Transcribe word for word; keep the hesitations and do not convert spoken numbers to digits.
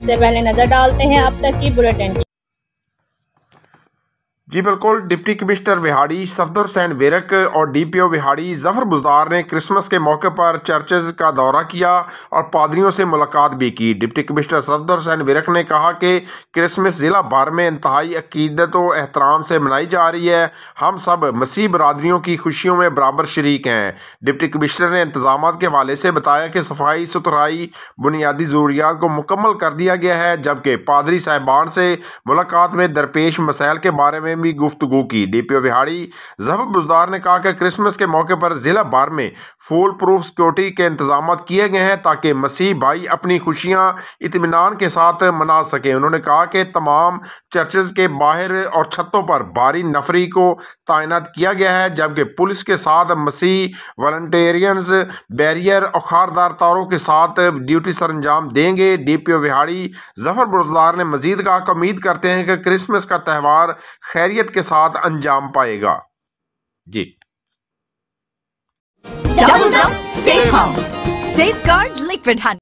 सबसे पहले नजर डालते हैं अब तक की बुलेटिन। जी बिल्कुल, डिप्टी कमिश्नर विहाड़ी सफदर हुसैन विरक और डीपीओ विहाड़ी जफर बुजदार ने क्रिसमस के मौके पर चर्चेज का दौरा किया और पादरियों से मुलाकात भी की। डिप्टी कमिश्नर सफदर हुसैन विरक ने कहा कि क्रिसमस ज़िला भर में इंतहाई अकीदत व एहतराम से मनाई जा रही है। हम सब मसीह बरादरियों की खुशियों में बराबर शरीक हैं। डिप्टी कमिश्नर ने इंतजाम के हवाले से बताया कि सफाई सुथराई बुनियादी ज़रूरियात को मुकम्मल कर दिया गया है, जबकि पादरी साहिबान से मुलाकात में दरपेश मसाइल के बारे में भी गुफ्तगू की। डीपीओ विहाड़ी जफर बुजदार ने कहा कि क्रिसमस के मौके पर जिला भर में फुल प्रूफ सिक्योरिटी के इंतजाम किए गए हैं ताकि मसीह भाई अपनी खुशियां इत्मीनान के साथ मना सकें। उन्होंने कहा कि तमाम चर्चेज के बाहर और छतों पर भारी नफरी को तैनात किया गया है, जबकि पुलिस के साथ मसीह वॉलंटियर्स बैरियर और खारदार तारों के साथ ड्यूटी सर अंजाम देंगे। डीपीओ विहाड़ी जफर बुजदार ने मजीद कहा कि उम्मीद करते हैं कि क्रिसमस का त्यौहार खैरियत के साथ अंजाम पाएगा। जी Double Jump Safe House. Safeguard Liquid Honey.